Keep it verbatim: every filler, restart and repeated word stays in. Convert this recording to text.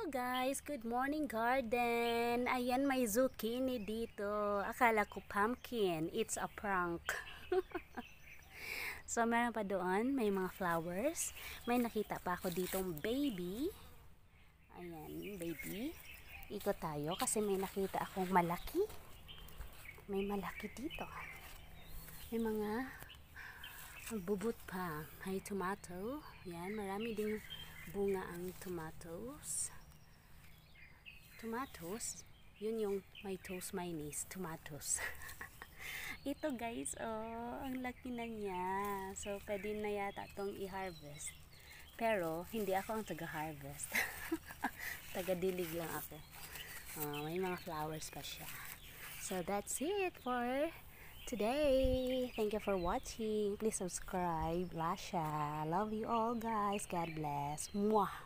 Hello guys, good morning garden. Ayan, may zucchini dito. Akala ko pumpkin. It's a prank. So meron pa doon, may mga flowers. May nakita pa ako ditong baby. Ayan, baby. Ikot tayo kasi may nakita akong malaki. May malaki dito. May mga bubut pa. May tomato. Ayan, marami ding bunga ang tomatoes. Tomatoes, yun yung may toast mayonnaise, tomatoes. Ito guys, oh, ang laki na niya. So, pwede na yata itong i-harvest. Pero, hindi ako ang taga-harvest. Taga-dilig lang ako. Oh, may mga flowers pa siya. So, that's it for today. Thank you for watching. Please subscribe. Lasha. Love you all guys. God bless. Mwah.